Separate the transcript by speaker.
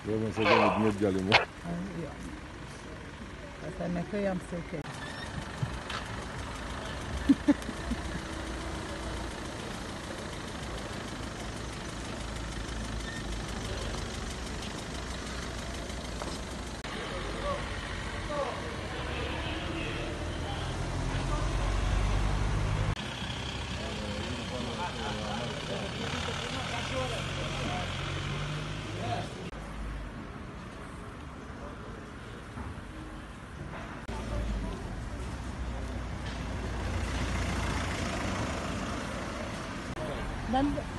Speaker 1: yow moom sa jamono bi ñëpp jàll moom.
Speaker 2: parce que nekk yam seke. Dan